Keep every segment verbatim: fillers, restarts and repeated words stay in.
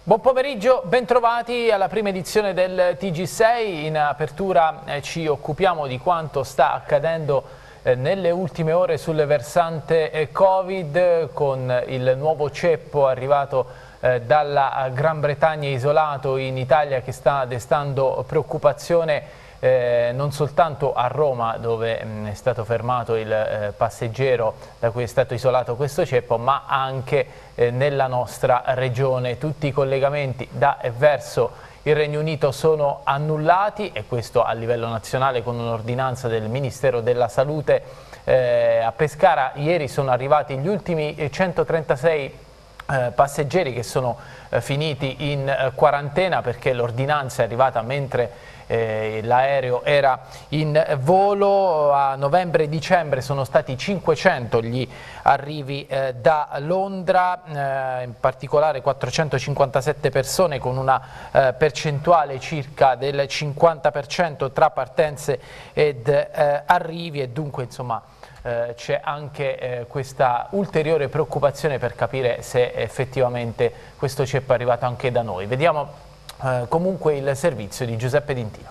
Buon pomeriggio, bentrovati alla prima edizione del T G sei. In apertura eh, ci occupiamo di quanto sta accadendo eh, nelle ultime ore sul versante eh, Covid, con il nuovo ceppo arrivato eh, dalla Gran Bretagna, isolato in Italia, che sta destando preoccupazione Eh, non soltanto a Roma, dove mh, è stato fermato il eh, passeggero da cui è stato isolato questo ceppo, ma anche eh, nella nostra regione. Tutti i collegamenti da e verso il Regno Unito sono annullati, e questo a livello nazionale con un'ordinanza del Ministero della Salute. Eh, a Pescara ieri sono arrivati gli ultimi centotrentasei eh, passeggeri che sono eh, finiti in eh, quarantena, perché l'ordinanza è arrivata mentre Eh, l'aereo era in volo. A novembre e dicembre sono stati cinquecento gli arrivi eh, da Londra, eh, in particolare quattrocentocinquantasette persone, con una eh, percentuale circa del cinquanta per cento tra partenze ed eh, arrivi, e dunque insomma eh, c'è anche eh, questa ulteriore preoccupazione per capire se effettivamente questo ceppo è arrivato anche da noi. Vediamo Uh, comunque il servizio di Giuseppe D'Intino.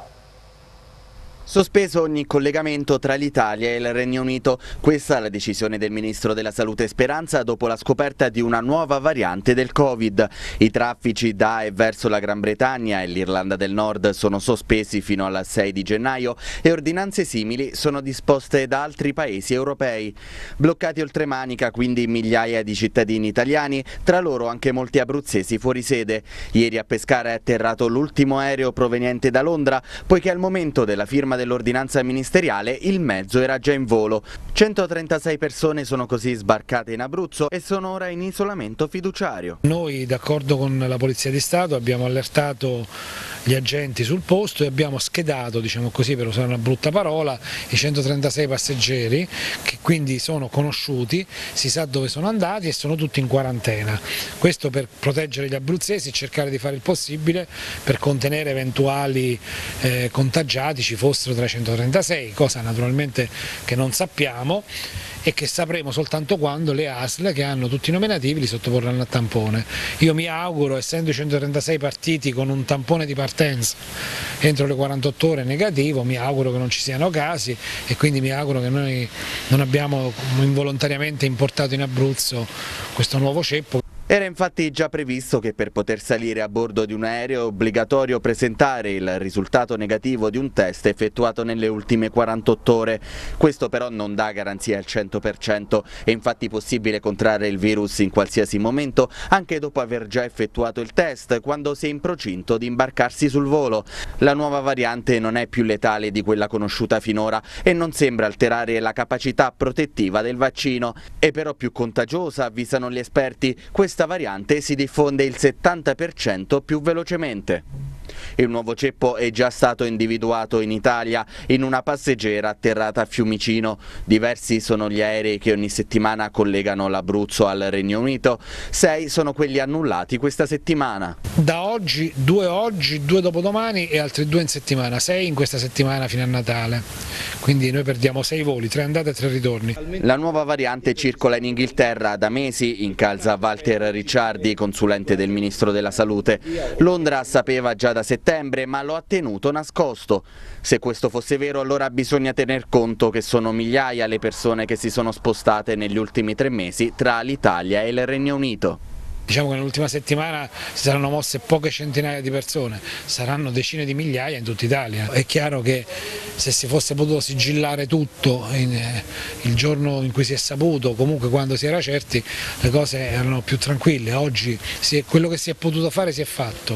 Sospeso ogni collegamento tra l'Italia e il Regno Unito. Questa è la decisione del Ministro della Salute Speranza dopo la scoperta di una nuova variante del Covid. I traffici da e verso la Gran Bretagna e l'Irlanda del Nord sono sospesi fino al sei di gennaio e ordinanze simili sono disposte da altri paesi europei. Bloccati oltremanica quindi migliaia di cittadini italiani, tra loro anche molti abruzzesi fuori sede. Ieri a Pescara è atterrato l'ultimo aereo proveniente da Londra, poiché al momento della firma dell'ordinanza ministeriale il mezzo era già in volo. centotrentasei persone sono così sbarcate in Abruzzo e sono ora in isolamento fiduciario. Noi, d'accordo con la Polizia di Stato, abbiamo allertato gli agenti sul posto e abbiamo schedato, diciamo così, per usare una brutta parola, i centotrentasei passeggeri, che quindi sono conosciuti, si sa dove sono andati e sono tutti in quarantena. Questo per proteggere gli abruzzesi e cercare di fare il possibile per contenere eventuali eh, contagiati, ci fossero tra i centotrentasei, cosa naturalmente che non sappiamo e che sapremo soltanto quando le A S L, che hanno tutti i nominativi, li sottoporranno a tampone. Io mi auguro, essendo i centotrentasei partiti con un tampone di partenza entro le quarantotto ore negativo, mi auguro che non ci siano casi, e quindi mi auguro che noi non abbiamo involontariamente importato in Abruzzo questo nuovo ceppo. Era infatti già previsto che per poter salire a bordo di un aereo è obbligatorio presentare il risultato negativo di un test effettuato nelle ultime quarantotto ore. Questo però non dà garanzia al cento per cento, è infatti possibile contrarre il virus in qualsiasi momento, anche dopo aver già effettuato il test, quando si è in procinto di imbarcarsi sul volo. La nuova variante non è più letale di quella conosciuta finora e non sembra alterare la capacità protettiva del vaccino. È però più contagiosa, avvisano gli esperti. Questa Questa variante si diffonde il settanta per cento più velocemente. Il nuovo ceppo è già stato individuato in Italia in una passeggera atterrata a Fiumicino. Diversi sono gli aerei che ogni settimana collegano l'Abruzzo al Regno Unito. Sei sono quelli annullati questa settimana. Da oggi, due oggi, due dopodomani e altri due in settimana, sei in questa settimana fino a Natale. Quindi noi perdiamo sei voli, tre andate e tre ritorni. La nuova variante circola in Inghilterra da mesi, incalza Walter Ricciardi, consulente del Ministro della Salute. Londra sapeva già da settembre, ma lo ha tenuto nascosto. Se questo fosse vero, allora bisogna tener conto che sono migliaia le persone che si sono spostate negli ultimi tre mesi tra l'Italia e il Regno Unito. Diciamo che nell'ultima settimana si saranno mosse poche centinaia di persone, saranno decine di migliaia in tutta Italia. È chiaro che se si fosse potuto sigillare tutto in, eh, il giorno in cui si è saputo, comunque quando si era certi, le cose erano più tranquille. Oggi si è, quello che si è potuto fare si è fatto.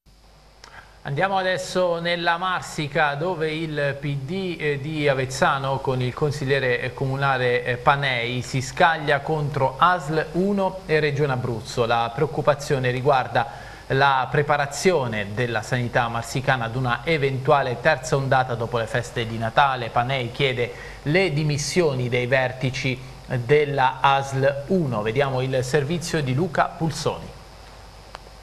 Andiamo adesso nella Marsica, dove il P D eh, di Avezzano con il consigliere comunale eh, Panei si scaglia contro A S L uno e Regione Abruzzo. La preoccupazione riguarda la preparazione della sanità marsicana ad una eventuale terza ondata dopo le feste di Natale. Panei chiede le dimissioni dei vertici della A S L uno. Vediamo il servizio di Luca Pulsoni.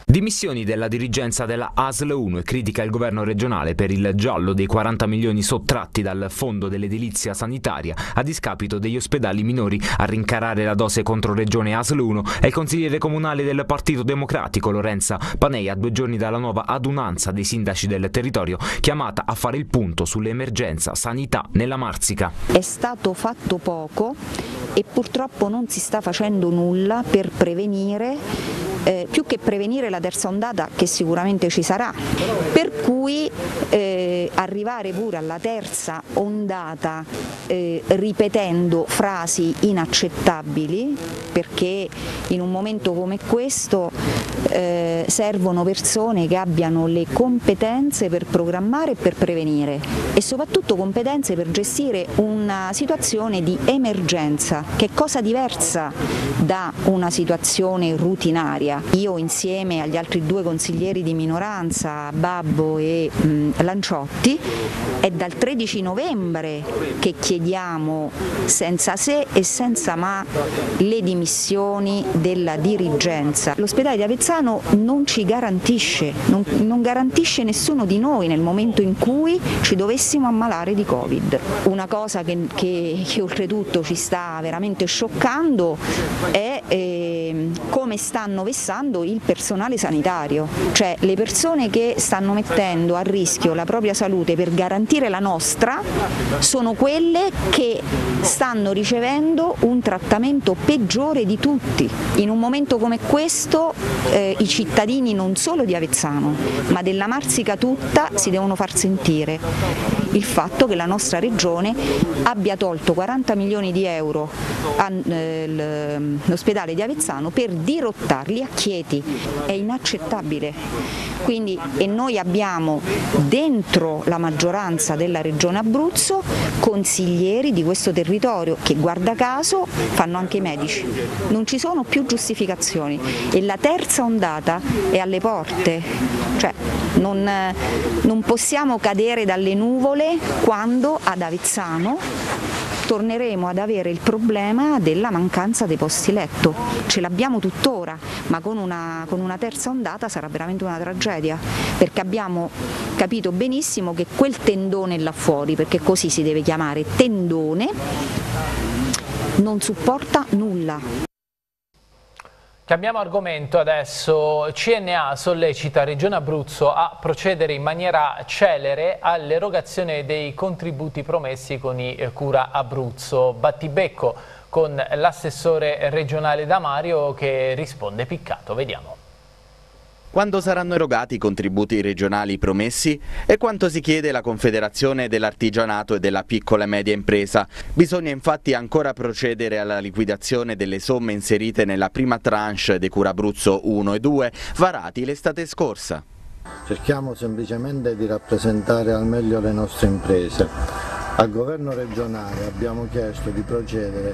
Dimissioni della dirigenza della A S L uno e critica il governo regionale per il giallo dei quaranta milioni sottratti dal fondo dell'edilizia sanitaria a discapito degli ospedali minori. A rincarare la dose contro regione A S L uno è il consigliere comunale del Partito Democratico Lorenza Panei, a due giorni dalla nuova adunanza dei sindaci del territorio chiamata a fare il punto sull'emergenza sanità nella Marsica. È stato fatto poco e purtroppo non si sta facendo nulla per prevenire, eh, più che prevenire la terza ondata, che sicuramente ci sarà, per cui eh, arrivare pure alla terza ondata eh, ripetendo frasi inaccettabili, perché in un momento come questo eh, servono persone che abbiano le competenze per programmare e per prevenire e soprattutto competenze per gestire una situazione di emergenza, che è cosa diversa da una situazione rutinaria. Io insieme agli altri due consiglieri di minoranza, Babbo e mh, Lanciotti, è dal tredici novembre che chiediamo senza se e senza ma le dimissioni della dirigenza. L'ospedale di Avezzano non ci garantisce, non, non garantisce nessuno di noi nel momento in cui ci dovessimo ammalare di Covid. Una cosa che, che, che oltretutto ci sta veramente scioccando è eh, come stanno vessando il personale sanitario, cioè le persone che stanno mettendo a rischio la propria salute per garantire la nostra sono quelle che stanno ricevendo un trattamento peggiore di tutti. In un momento come questo eh, i cittadini non solo di Avezzano ma della Marsica tutta si devono far sentire il fatto che la nostra regione abbia tolto quaranta milioni di euro all'ospedale di Avezzano per dirottarli a Chieti. È inaccettabile. Quindi, e noi abbiamo dentro la maggioranza della regione Abruzzo consiglieri di questo territorio che guarda caso fanno anche i medici. Non ci sono più giustificazioni e la terza ondata è alle porte, cioè non, non possiamo cadere dalle nuvole quando ad Avezzano torneremo ad avere il problema della mancanza dei posti letto. Ce l'abbiamo tuttora, ma con una, con una terza ondata sarà veramente una tragedia, perché abbiamo capito benissimo che quel tendone là fuori, perché così si deve chiamare, tendone, non supporta nulla. Cambiamo argomento adesso. C N A sollecita Regione Abruzzo a procedere in maniera celere all'erogazione dei contributi promessi con i Cura Abruzzo. Battibecco con l'assessore regionale Damario che risponde piccato. Vediamo. Quando saranno erogati i contributi regionali promessi e quanto si chiede la Confederazione dell'Artigianato e della Piccola e Media Impresa. Bisogna infatti ancora procedere alla liquidazione delle somme inserite nella prima tranche dei Cura Abruzzo uno e due, varati l'estate scorsa. Cerchiamo semplicemente di rappresentare al meglio le nostre imprese. Al governo regionale abbiamo chiesto di procedere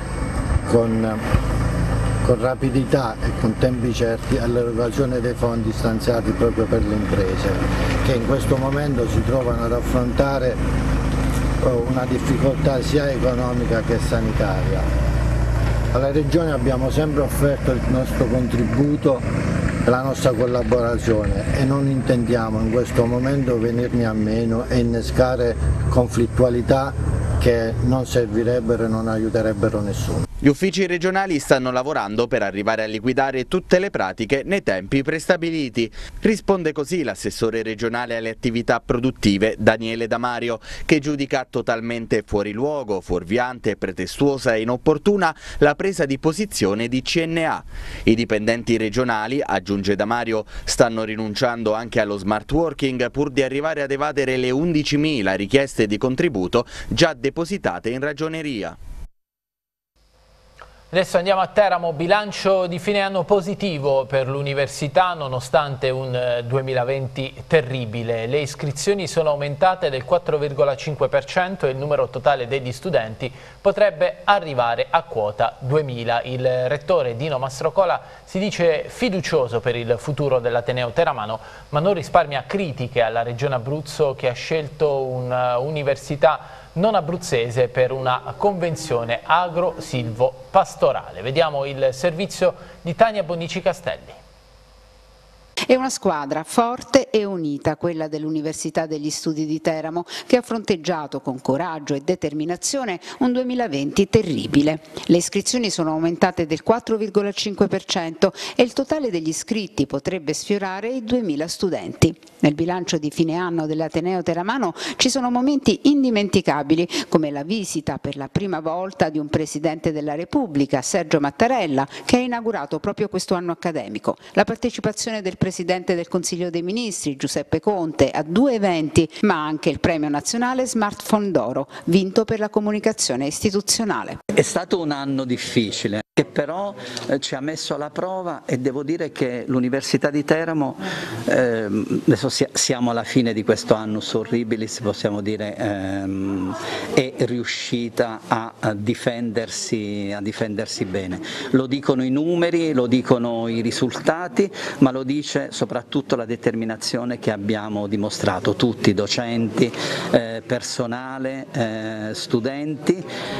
con con rapidità e con tempi certi all'erogazione dei fondi stanziati proprio per le imprese che in questo momento si trovano ad affrontare una difficoltà sia economica che sanitaria. Alla Regione abbiamo sempre offerto il nostro contributo e la nostra collaborazione e non intendiamo in questo momento venirne a meno e innescare conflittualità che non servirebbero e non aiuterebbero nessuno. Gli uffici regionali stanno lavorando per arrivare a liquidare tutte le pratiche nei tempi prestabiliti. Risponde così l'assessore regionale alle attività produttive Daniele Damario, che giudica totalmente fuori luogo, fuorviante, pretestuosa e inopportuna la presa di posizione di C N A. I dipendenti regionali, aggiunge Damario, stanno rinunciando anche allo smart working pur di arrivare ad evadere le undicimila richieste di contributo già depositate in ragioneria. Adesso andiamo a Teramo, bilancio di fine anno positivo per l'università nonostante un duemilaventi terribile. Le iscrizioni sono aumentate del quattro virgola cinque per cento e il numero totale degli studenti potrebbe arrivare a quota duemila. Il rettore Dino Mastrocola si dice fiducioso per il futuro dell'Ateneo teramano, ma non risparmia critiche alla Regione Abruzzo che ha scelto un'università non abruzzese per una convenzione agro-silvo-pastorale. Vediamo il servizio di Tania Bonici Castelli. È una squadra forte e unita, quella dell'Università degli Studi di Teramo, che ha fronteggiato con coraggio e determinazione un duemilaventi terribile. Le iscrizioni sono aumentate del quattro virgola cinque per cento e il totale degli iscritti potrebbe sfiorare i duemila studenti. Nel bilancio di fine anno dell'Ateneo Teramano ci sono momenti indimenticabili, come la visita per la prima volta di un Presidente della Repubblica, Sergio Mattarella, che ha inaugurato proprio questo anno accademico, la partecipazione del Presidente del Consiglio dei Ministri, Giuseppe Conte, a due eventi, ma anche il Premio Nazionale Smartphone d'Oro, vinto per la comunicazione istituzionale. È stato un anno difficile, che però eh, ci ha messo alla prova, e devo dire che l'Università di Teramo, eh, adesso siamo alla fine di questo annus horribilis, possiamo dire, ehm, è riuscita a, a, difendersi, a difendersi bene. Lo dicono i numeri, lo dicono i risultati, ma lo dice soprattutto la determinazione che abbiamo dimostrato tutti, docenti, eh, personale, eh, studenti.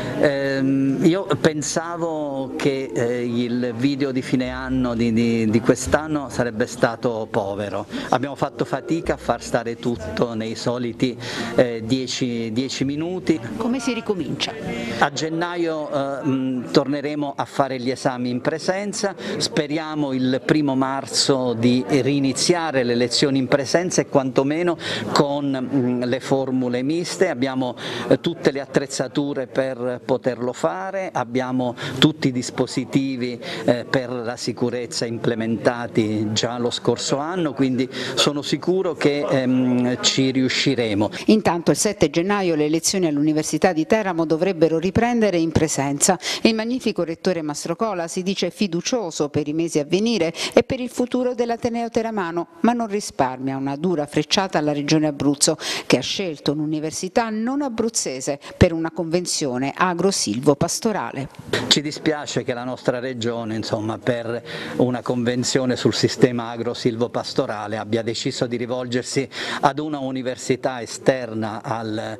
Eh, io pensavo che eh, il video di fine anno di, di, di quest'anno sarebbe stato povero. Abbiamo fatto fatica a far stare tutto nei soliti eh, dieci minuti. Come si ricomincia? A gennaio eh, mh, torneremo a fare gli esami in presenza, speriamo il primo marzo di riniziare le lezioni in presenza e quantomeno con mh, le formule miste. Abbiamo eh, tutte le attrezzature per poterlo fare, abbiamo tutti i dispositivi eh, per la sicurezza implementati già lo scorso anno, quindi sono sicuro che ehm, ci riusciremo. Intanto il sette gennaio le lezioni all'Università di Teramo dovrebbero riprendere in presenza e il magnifico rettore Mastrocola si dice fiducioso per i mesi a venire e per il futuro dell'Ateneo Teramano, ma non risparmia una dura frecciata alla Regione Abruzzo, che ha scelto un'università non abruzzese per una convenzione agro-silvo-pastorale. Ci dispiace che la nostra Regione, insomma, per una convenzione sul sistema agro-silvo-pastorale abbia deciso di rivolgersi ad una università esterna al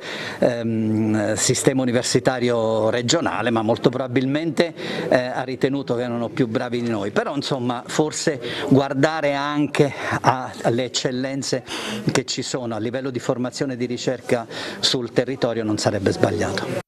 ehm, sistema universitario regionale, ma molto probabilmente eh, ha ritenuto che erano più bravi di noi. Però insomma forse guardare anche alle eccellenze che ci sono a livello di formazione e di ricerca sul territorio non sarebbe sbagliato.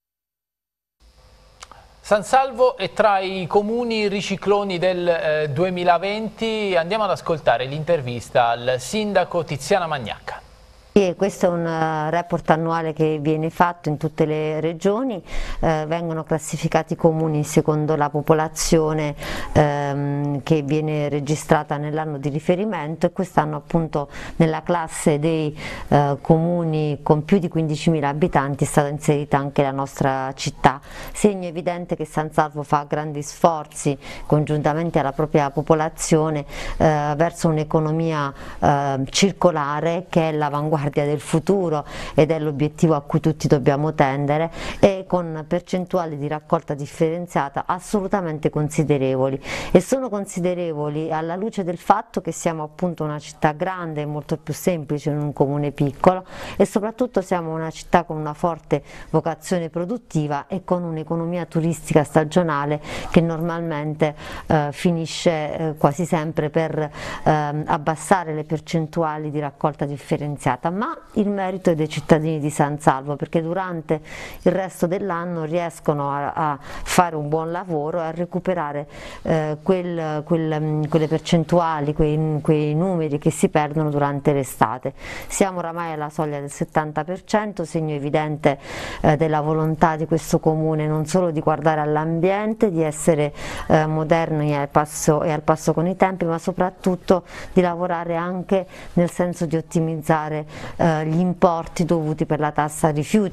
San Salvo è tra i comuni ricicloni del eh, duemilaventi. Andiamo ad ascoltare l'intervista al sindaco Tiziana Magnacca. Sì, questo è un uh, report annuale che viene fatto in tutte le regioni, eh, vengono classificati i comuni secondo la popolazione ehm, che viene registrata nell'anno di riferimento, e quest'anno appunto nella classe dei eh, comuni con più di quindicimila abitanti è stata inserita anche la nostra città, segno evidente che San Salvo fa grandi sforzi congiuntamente alla propria popolazione eh, verso un'economia eh, circolare, che è l'avanguardia del futuro ed è l'obiettivo a cui tutti dobbiamo tendere, e con percentuali di raccolta differenziata assolutamente considerevoli, e sono considerevoli alla luce del fatto che siamo appunto una città grande, molto più semplice in un comune piccolo, e soprattutto siamo una città con una forte vocazione produttiva e con un'economia turistica stagionale che normalmente eh, finisce eh, quasi sempre per eh, abbassare le percentuali di raccolta differenziata. Ma il merito è dei cittadini di San Salvo, perché durante il resto dell'anno riescono a, a fare un buon lavoro e a recuperare eh, quel, quel, quelle percentuali, quei, quei numeri che si perdono durante l'estate. Siamo oramai alla soglia del settanta per cento, segno evidente eh, della volontà di questo comune non solo di guardare all'ambiente, di essere eh, moderni e al, passo, e al passo con i tempi, ma soprattutto di lavorare anche nel senso di ottimizzare Uh, gli importi dovuti per la tassa rifiuti.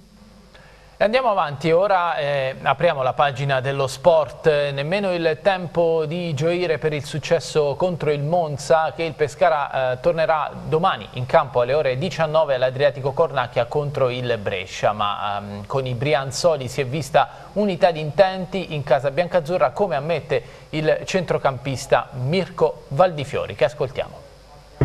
Andiamo avanti, ora eh, apriamo la pagina dello sport. Nemmeno il tempo di gioire per il successo contro il Monza, che il Pescara eh, tornerà domani in campo alle ore diciannove all'Adriatico Cornacchia contro il Brescia, ma ehm, con i brianzoli si è vista unità di intenti in casa biancazzurra, come ammette il centrocampista Mirko Valdifiori, che ascoltiamo.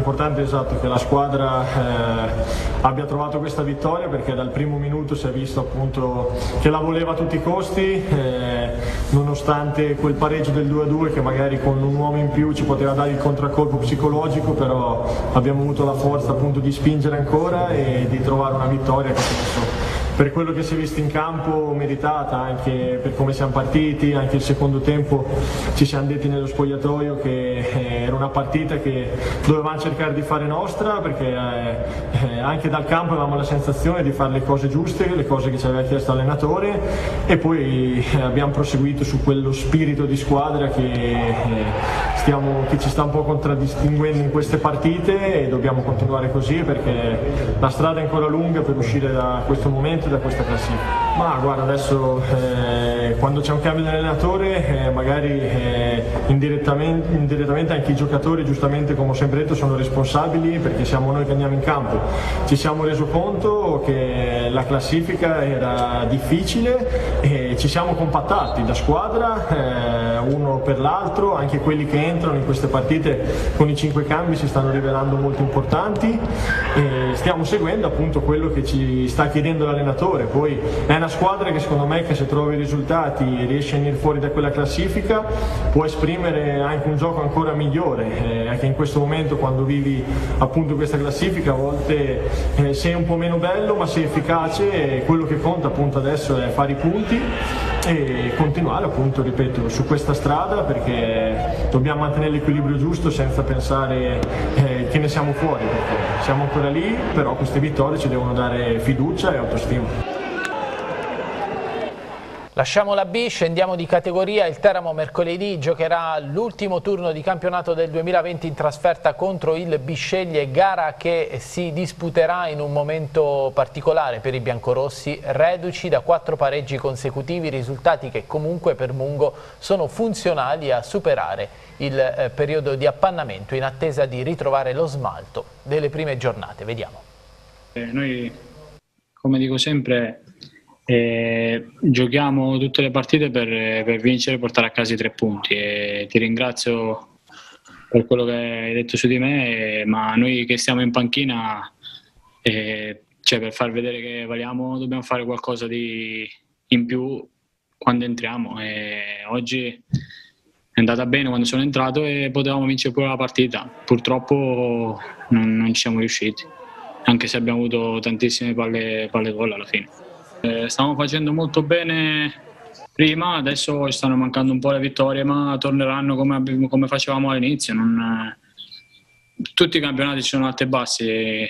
Importante, esatto, che la squadra eh, abbia trovato questa vittoria, perché dal primo minuto si è visto appunto che la voleva a tutti i costi, eh, nonostante quel pareggio del due a due che magari con un uomo in più ci poteva dare il contraccolpo psicologico, però abbiamo avuto la forza appunto di spingere ancora e di trovare una vittoria che penso, per quello che si è visto in campo, meritata, anche per come siamo partiti. Anche il secondo tempo ci siamo detti nello spogliatoio che era una partita che dovevamo cercare di fare nostra, perché eh, anche dal campo avevamo la sensazione di fare le cose giuste, le cose che ci aveva chiesto l'allenatore, e poi eh, abbiamo proseguito su quello spirito di squadra che, eh, stiamo, che ci sta un po' contraddistinguendo in queste partite, e dobbiamo continuare così, perché la strada è ancora lunga per uscire da questo momento, da questa classifica. Ma guarda, adesso eh, quando c'è un cambio di allenatore eh, magari eh, indirettamente, indirettamente anche i giocatori, giustamente come ho sempre detto, sono responsabili, perché siamo noi che andiamo in campo. Ci siamo reso conto che la classifica era difficile e ci siamo compattati da squadra, eh, uno per l'altro. Anche quelli che entrano in queste partite con i cinque cambi si stanno rivelando molto importanti, e stiamo seguendo appunto quello che ci sta chiedendo l'allenatore. Poi è una squadra che secondo me, che se trova i risultati riesce a venire fuori da quella classifica, può esprimere anche un gioco ancora migliore, eh, anche in questo momento, quando vivi appunto questa classifica, a volte eh, sei un po' meno bello ma sei efficace, e quello che conta appunto adesso è fare i punti e continuare appunto, ripeto, su questa strada, perché dobbiamo mantenere l'equilibrio giusto senza pensare eh, che ne siamo fuori, perché siamo ancora lì, però queste vittorie ci devono dare fiducia e autostima. Lasciamo la B, scendiamo di categoria. Il Teramo mercoledì giocherà l'ultimo turno di campionato del duemilaventi in trasferta contro il Bisceglie, gara che si disputerà in un momento particolare per i biancorossi, reduci da quattro pareggi consecutivi, risultati che comunque per Mungo sono funzionali a superare il eh, periodo di appannamento, in attesa di ritrovare lo smalto delle prime giornate. Vediamo. Eh, noi, come dico sempre, Eh, giochiamo tutte le partite per, per vincere e portare a casa i tre punti, e ti ringrazio per quello che hai detto su di me, e, ma noi che stiamo in panchina, eh, cioè per far vedere che valiamo, dobbiamo fare qualcosa di in più quando entriamo, e oggi è andata bene quando sono entrato e potevamo vincere pure la partita. Purtroppo non, non ci siamo riusciti, anche se abbiamo avuto tantissime palle, palle gol alla fine. Eh, stavamo facendo molto bene prima, adesso ci stanno mancando un po' le vittorie, ma torneranno come, come facevamo all'inizio. Non, tutti i campionati ci sono alti e bassi, e,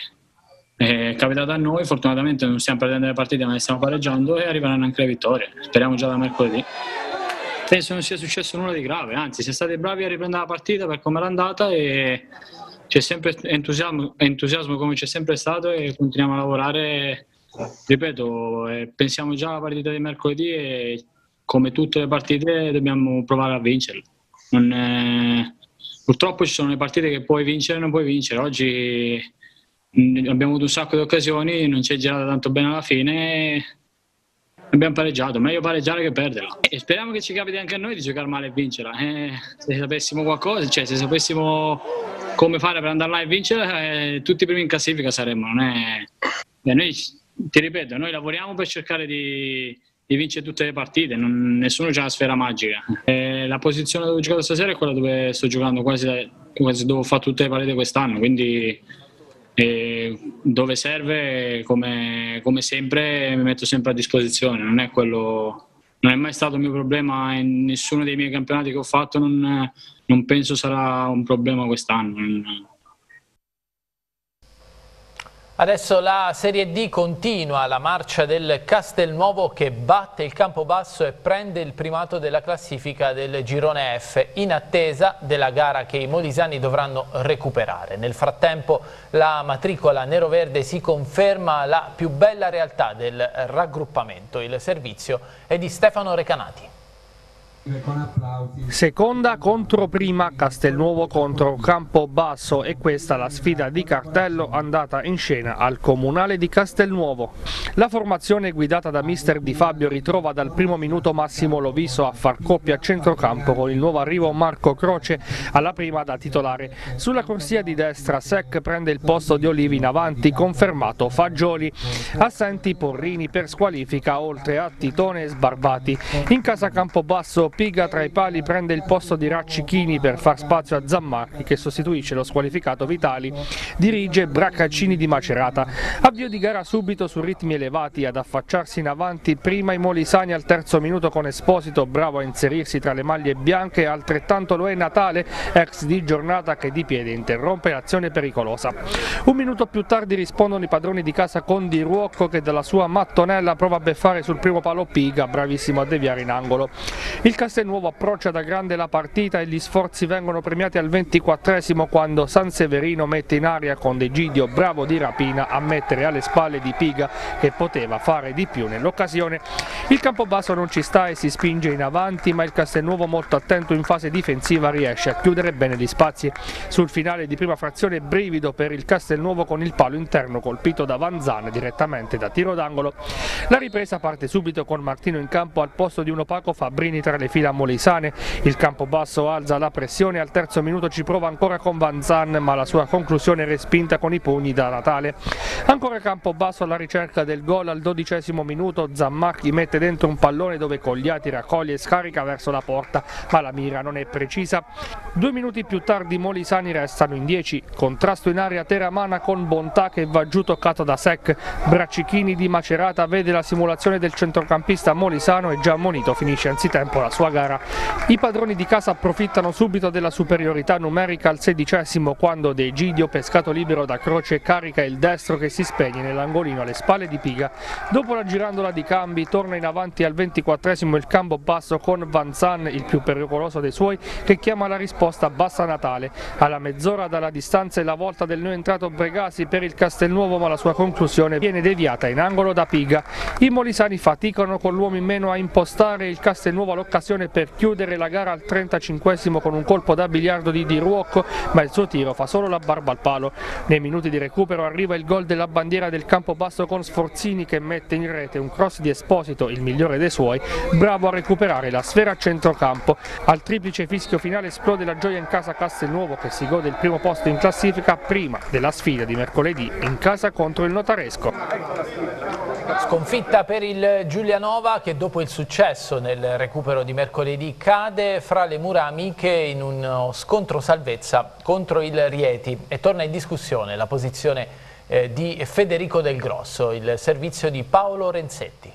è capitato a noi, fortunatamente non stiamo perdendo le partite ma le stiamo pareggiando, e arriveranno anche le vittorie, speriamo già da mercoledì. Penso non sia successo nulla di grave, anzi siamo stati bravi a riprendere la partita per come era andata, e c'è sempre entusiasmo, entusiasmo come c'è sempre stato, e continuiamo a lavorare. Ripeto, eh, pensiamo già alla partita di mercoledì, e come tutte le partite dobbiamo provare a vincerla. Non è... Purtroppo ci sono le partite che puoi vincere e non puoi vincere. Oggi mh, abbiamo avuto un sacco di occasioni, non ci è girata tanto bene alla fine, e abbiamo pareggiato. Meglio pareggiare che perderla, e speriamo che ci capiti anche a noi di giocare male e vincerla. Eh, se sapessimo qualcosa, cioè se sapessimo come fare per andare là e vincere, eh, tutti i primi in classifica saremmo. Non è... Beh, noi, ti ripeto, noi lavoriamo per cercare di, di vincere tutte le partite, non, nessuno c'ha la sfera magica. Eh, la posizione dove ho giocato stasera è quella dove sto giocando quasi, quasi dove ho fatto tutte le partite quest'anno, quindi eh, dove serve, come, come sempre, mi metto sempre a disposizione. Non è quello, non è mai stato il mio problema in nessuno dei miei campionati che ho fatto, non, non penso sarà un problema quest'anno. Non... Adesso la Serie D continua, la marcia del Castelnuovo che batte il Campobasso e prende il primato della classifica del girone F, in attesa della gara che i molisani dovranno recuperare. Nel frattempo la matricola neroverde si conferma la più bella realtà del raggruppamento. Il servizio è di Stefano Recanati. Seconda contro prima, Castelnuovo contro Campobasso, e questa la sfida di cartello andata in scena al Comunale di Castelnuovo. La formazione guidata da mister Di Fabio ritrova dal primo minuto Massimo Loviso a far coppia a centrocampo con il nuovo arrivo Marco Croce alla prima da titolare. Sulla corsia di destra Sec prende il posto di Olivi, in avanti confermato Fagioli. Assenti Porrini per squalifica, oltre a Titone e Sbarbati. In casa Campobasso Piga tra i pali prende il posto di Raccichini per far spazio a Zammarchi, che sostituisce lo squalificato Vitali. Dirige Braccaccini di Macerata. Avvio di gara subito su ritmi elevati, ad affacciarsi in avanti prima i molisani al terzo minuto con Esposito, bravo a inserirsi tra le maglie bianche, altrettanto lo è Natale, ex di giornata, che di piede interrompe l'azione pericolosa. Un minuto più tardi rispondono i padroni di casa con Di Ruocco, che dalla sua mattonella prova a beffare sul primo palo Piga, bravissimo a deviare in angolo. Il Castelnuovo approccia da grande la partita e gli sforzi vengono premiati al ventiquattresimo, quando Sanseverino mette in aria con De Gidio, bravo di rapina, a mettere alle spalle di Piga, che poteva fare di più nell'occasione. Il Campobasso non ci sta e si spinge in avanti, ma il Castelnuovo, molto attento in fase difensiva, riesce a chiudere bene gli spazi. Sul finale di prima frazione brivido per il Castelnuovo con il palo interno colpito da Vanzan direttamente da tiro d'angolo. La ripresa parte subito con Martino in campo al posto di un opaco Fabbrini tra le fila molisane. Il Campobasso alza la pressione, al terzo minuto ci prova ancora con Vanzan, ma la sua conclusione è respinta con i pugni da Natale. Ancora Campobasso alla ricerca del gol al dodicesimo minuto, Zammarchi mette dentro un pallone dove Cogliati raccoglie e scarica verso la porta, ma la mira non è precisa. Due minuti più tardi molisani restano in dieci, contrasto in area Teramana con Bontà che va giù toccato da Sec. Braccichini di Macerata vede la simulazione del centrocampista molisano e già ammonito finisce anzitempo la sua gara. I padroni di casa approfittano subito della superiorità numerica al sedicesimo, quando De Gidio, pescato libero da Croce, carica il destro che si spegne nell'angolino alle spalle di Piga. Dopo la girandola di Cambi torna in avanti al ventiquattresimo il Campobasso con Vanzan, il più pericoloso dei suoi, che chiama la risposta bassa Natale. Alla mezz'ora dalla distanza è la volta del neoentrato Bregasi per il Castelnuovo, ma la sua conclusione viene deviata in angolo da Piga. I molisani faticano con l'uomo in meno a impostare, il Castelnuovo l'occasione per chiudere la gara al trentacinquesimo con un colpo da biliardo di Di Ruocco, ma il suo tiro fa solo la barba al palo. Nei minuti di recupero arriva il gol della bandiera del Campobasso con Sforzini che mette in rete un cross di Esposito, il migliore dei suoi, bravo a recuperare la sfera a centrocampo. Al triplice fischio finale esplode la gioia in casa Castelnuovo, che si gode il primo posto in classifica prima della sfida di mercoledì in casa contro il Notaresco. Sconfitta per il Giulianova, che dopo il successo nel recupero di mercoledì cade fra le mura amiche in uno scontro salvezza contro il Rieti, e torna in discussione la posizione eh, di Federico Del Grosso. Il servizio di Paolo Renzetti.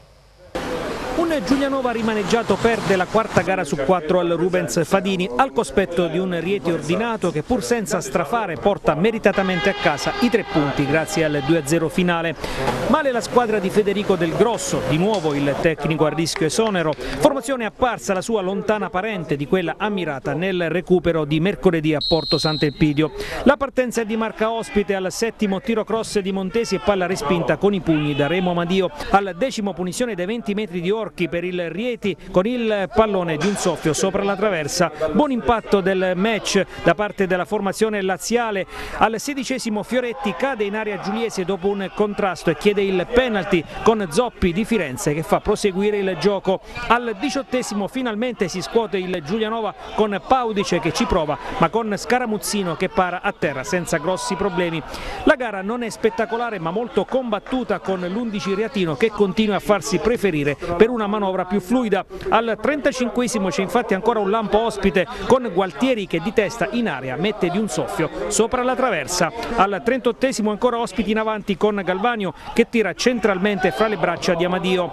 Un Giulianova rimaneggiato perde la quarta gara su quattro al Rubens Fadini, al cospetto di un Rieti ordinato che, pur senza strafare, porta meritatamente a casa i tre punti grazie al due a zero finale. Male la squadra di Federico Del Grosso, di nuovo il tecnico a rischio esonero, formazione apparsa la sua lontana parente di quella ammirata nel recupero di mercoledì a Porto Sant'Elpidio. La partenza è di marca ospite al settimo tiro cross di Montesi e palla respinta con i pugni da Remo Amadio. Al decimo punizione dai venti metri di Orchi per il Rieti con il pallone di un soffio sopra la traversa. Buon impatto del match da parte della formazione laziale. Al sedicesimo Fioretti cade in area giuliese dopo un contrasto e chiede il penalty con Zoppi di Firenze che fa proseguire il gioco. Al diciottesimo finalmente si scuote il Giulianova con Paudice che ci prova, ma con Scaramuzzino che para a terra senza grossi problemi. La gara non è spettacolare ma molto combattuta, con l'undici riatino che continua a farsi preferire per una manovra più fluida. Al trentacinquesimo c'è infatti ancora un lampo ospite con Gualtieri che di testa in area mette di un soffio sopra la traversa. Al trentottesimo ancora ospiti in avanti con Galvanio che tira centralmente fra le braccia di Amadio.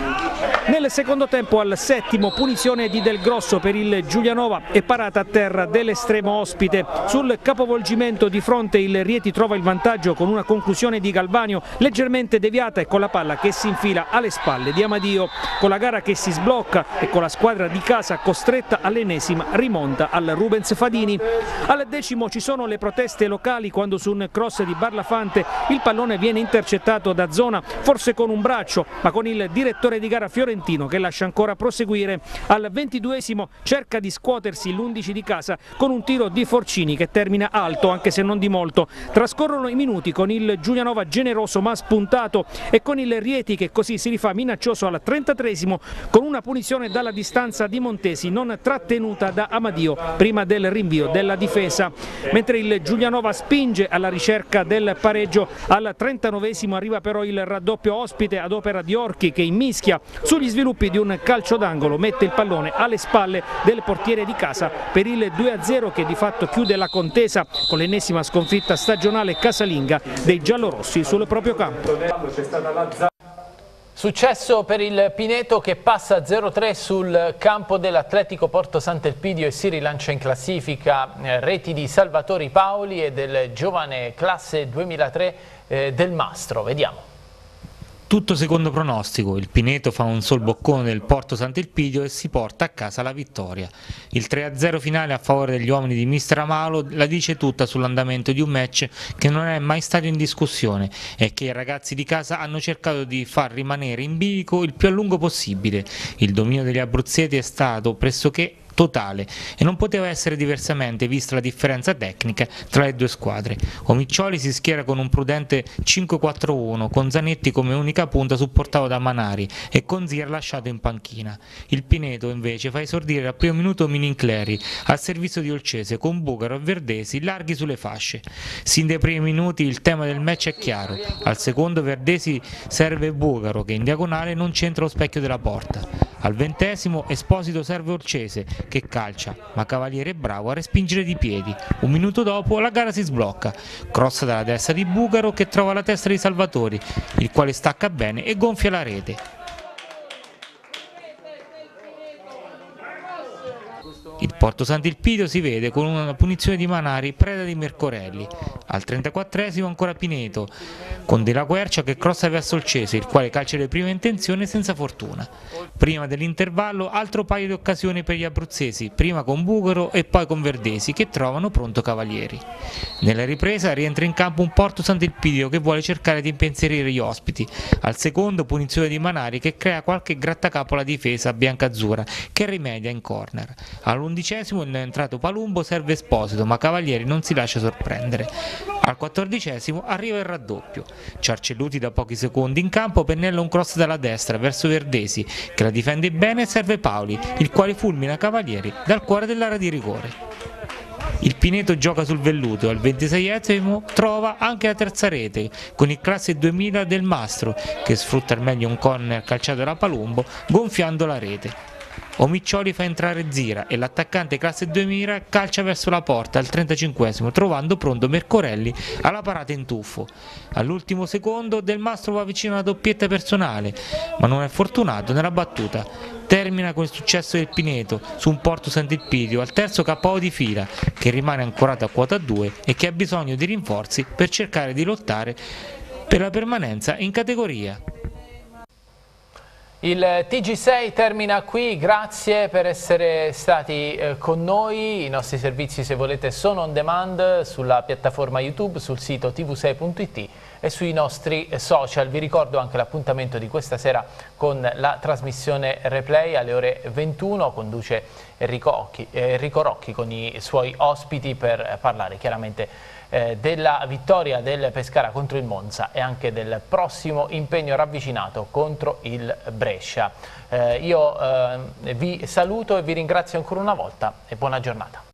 Nel secondo tempo, al settimo, punizione di Del Grosso per il Giulianova e parata a terra dell'estremo ospite. Sul capovolgimento di fronte il Rieti trova il vantaggio con una conclusione di Galvanio leggermente deviata e con la palla che si infila alle spalle di Amadio. Con la gara che si sblocca e con la squadra di casa costretta all'ennesima rimonta al Rubens Fadini. Al decimo ci sono le proteste locali quando su un cross di Barlafante il pallone viene intercettato da Zona, forse con un braccio, ma con il direttore di gara fiorentino Trentino, che lascia ancora proseguire. Al ventiduesimo cerca di scuotersi l'undici di casa con un tiro di Forcini che termina alto, anche se non di molto. Trascorrono i minuti con il Giulianova generoso ma spuntato e con il Rieti che così si rifà minaccioso al trentatreesimo con una punizione dalla distanza di Montesi non trattenuta da Amadio prima del rinvio della difesa. Mentre il Giulianova spinge alla ricerca del pareggio, al trentanovesimo arriva però il raddoppio ospite ad opera di Orchi che immischia sugli sviluppi di un calcio d'angolo, mette il pallone alle spalle del portiere di casa per il due a zero che di fatto chiude la contesa con l'ennesima sconfitta stagionale casalinga dei giallorossi sul proprio campo. Successo per il Pineto che passa a zero tre sul campo dell'Atletico Porto Sant'Elpidio e si rilancia in classifica, reti di Salvatori Paoli e del giovane classe duemilatré eh, Del Mastro. Vediamo. Tutto secondo pronostico, il Pineto fa un sol boccone del Porto Sant'Elpidio e si porta a casa la vittoria. Il tre a zero finale a favore degli uomini di mister Amalo la dice tutta sull'andamento di un match che non è mai stato in discussione e che i ragazzi di casa hanno cercato di far rimanere in bilico il più a lungo possibile. Il dominio degli abruzzesi è stato pressoché totale e non poteva essere diversamente vista la differenza tecnica tra le due squadre. Omiccioli si schiera con un prudente cinque quattro uno con Zanetti come unica punta supportato da Manari e con Zir lasciato in panchina. Il Pineto invece fa esordire al primo minuto Minincleri al servizio di Olcese con Bugaro e Verdesi larghi sulle fasce. Sin dai primi minuti il tema del match è chiaro, al secondo Verdesi serve Bugaro che in diagonale non c'entra lo specchio della porta. Al ventesimo Esposito serve Olcese che calcia, ma Cavaliere è bravo a respingere di piedi. Un minuto dopo la gara si sblocca, cross dalla destra di Bugaro che trova la testa di Salvatori, il quale stacca bene e gonfia la rete. Il Porto Sant'Elpidio si vede con una punizione di Manari preda di Mercorelli. Al trentaquattresimo ancora Pineto con Della Quercia che crossa verso Olcese, il quale calcia le prime intenzioni senza fortuna. Prima dell'intervallo altro paio di occasioni per gli abruzzesi, prima con Bugaro e poi con Verdesi che trovano pronto Cavalieri. Nella ripresa rientra in campo un Porto Sant'Elpidio che vuole cercare di impensierire gli ospiti. Al secondo punizione di Manari che crea qualche grattacapo alla difesa biancazzurra che rimedia in corner. All'undicesimo il entrato Palumbo serve Esposito ma Cavalieri non si lascia sorprendere. Al quattordicesimo arriva il raddoppio. Ciarcelluti da pochi secondi in campo pennella un cross dalla destra verso Verdesi che la difende bene e serve Paoli, il quale fulmina Cavalieri dal cuore dell'area di rigore. Il Pineto gioca sul velluto, al ventiseiesimo trova anche la terza rete con il classe duemila Del Mastro che sfrutta al meglio un corner calciato da Palumbo gonfiando la rete. Omiccioli fa entrare Zira e l'attaccante classe duemila calcia verso la porta al trentacinquesimo trovando pronto Mercorelli alla parata in tuffo. All'ultimo secondo Del Mastro va vicino alla doppietta personale ma non è fortunato nella battuta. Termina con il successo del Pineto su un Porto Sant'Elpidio al terzo K O di fila che rimane ancorato a quota due e che ha bisogno di rinforzi per cercare di lottare per la permanenza in categoria. Il T G sei termina qui, grazie per essere stati eh, con noi. I nostri servizi, se volete, sono on demand sulla piattaforma YouTube, sul sito t v sei punto i t e sui nostri social. Vi ricordo anche l'appuntamento di questa sera con la trasmissione replay alle ore ventuno, conduce Enrico, Occhi, eh, Enrico Rocchi con i suoi ospiti per parlare chiaramente Eh, della vittoria del Pescara contro il Monza e anche del prossimo impegno ravvicinato contro il Brescia. Eh, io eh, vi saluto e vi ringrazio ancora una volta e buona giornata.